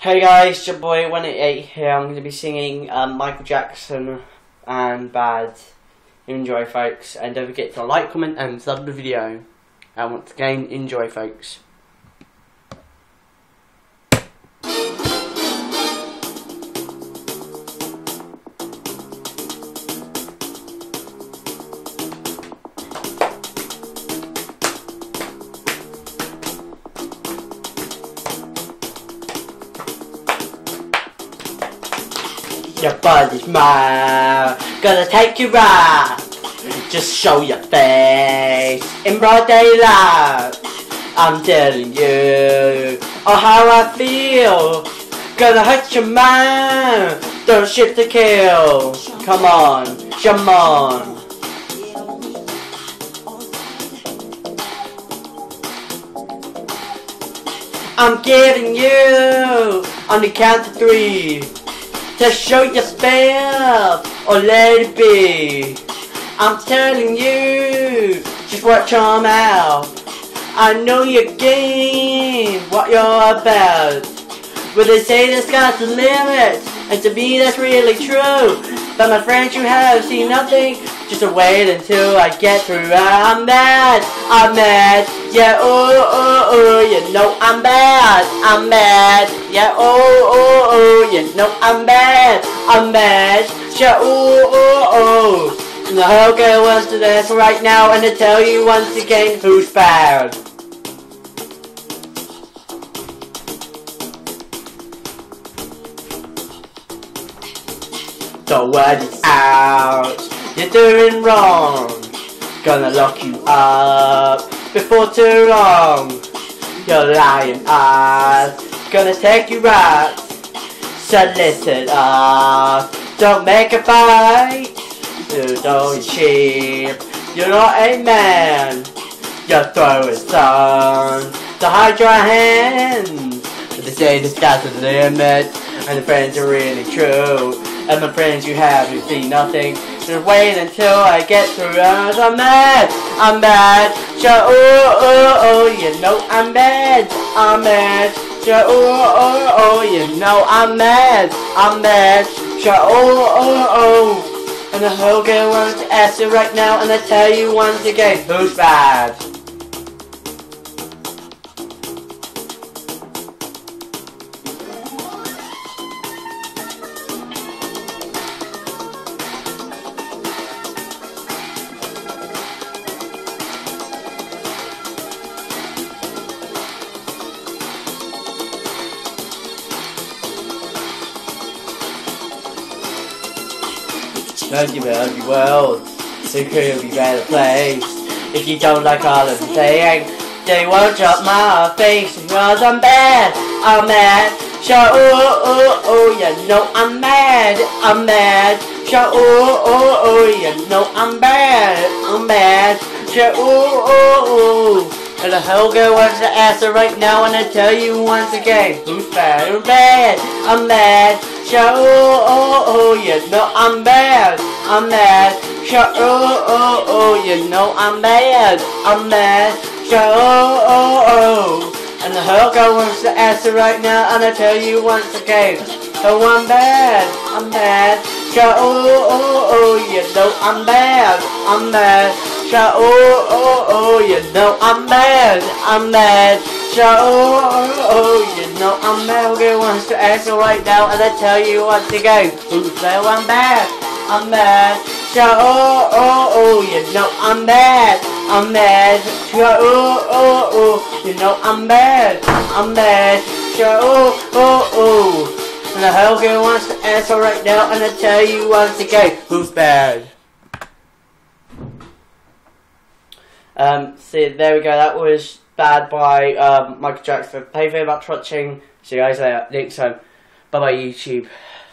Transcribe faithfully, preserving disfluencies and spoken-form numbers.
Hey guys, jababoy one eighty-eight here. I'm going to be singing um, Micheal Jackson and Bad. Enjoy, folks, and don't forget to like, comment and sub the video. And once again, enjoy, folks. Your body's mine, gonna take you right. Just show your face in broad daylight. I'm telling you, oh how I feel. Gonna hurt your mind, don't shit to kill. Come on, come on. I'm giving you on the count of three. To show yourself or let it be. I'm telling you, just watch your mouth. I know your game, what you're about. But they say the sky's the limit, and to me that's really true. But my friends, you have seen nothing. Just wait until I get through. I'm mad, I'm mad. Yeah, oh, oh, oh, you know I'm bad. I'm mad. Yeah, oh, oh, oh, you know I'm bad. I'm mad. Yeah, oh, oh, oh. And the whole girl wants to dance right now, and to tell you once again who's bad. The word is out, you're doing wrong. Gonna lock you up before too long. Your lying eyes gonna take you right. So listen up, don't make a fight. You don't cheap, you're not a man. You're throwing stones to hide your hands. But they say the sky's the limit, and the friends are really true. And my friends, you haven't seen nothing. Just wait until I get through. I'm mad, I'm mad. Sure, oh, oh, oh, you know I'm mad, I'm mad. Sure, oh, oh, oh, you know I'm mad, I'm mad. Sure, oh, oh, oh. And the whole girl wants to ask you right now, and I tell you once again, who's bad? Don't give it ugly world, it could be a better place. If you don't like all of the saying, they won't drop my face. Because I'm bad, I'm mad. Sure, oh, oh, oh, you know I'm mad, I'm mad. Sure, oh, oh, oh, you know I'm bad, I'm mad. Sure, oh, oh, oh. And the whole girl wants to answer right now, and I tell you once again, who's bad, who's bad, I'm mad. Sure, oh, oh, oh, you know I'm bad, I'm mad. Sure, oh, oh, oh, you know I'm mad, I'm mad. Sure, oh, oh, oh. And the whole girl wants to answer right now, and I tell you once again, oh, I'm bad, I'm mad. Sure, oh, oh, oh, you know I'm bad, I'm mad. Sure, oh, oh, oh, you know I'm mad, I'm mad. Sure, oh, oh, oh, you know I'm mad. Okay, wants to answer right now, and I tell you once again, who's bad? I'm bad, I'm mad. Sure, oh, oh, oh, you know I'm mad, I'm mad. Sure, oh, oh, oh, you know I'm mad, I'm mad. Sure, oh, oh, oh. And the whole girl wants to answer right now, and I tell you once again, who's bad? Um, see, there we go, that was Bad by um, Micheal Jackson. Thank you very much for watching. See you guys later. Next time. Bye bye, YouTube.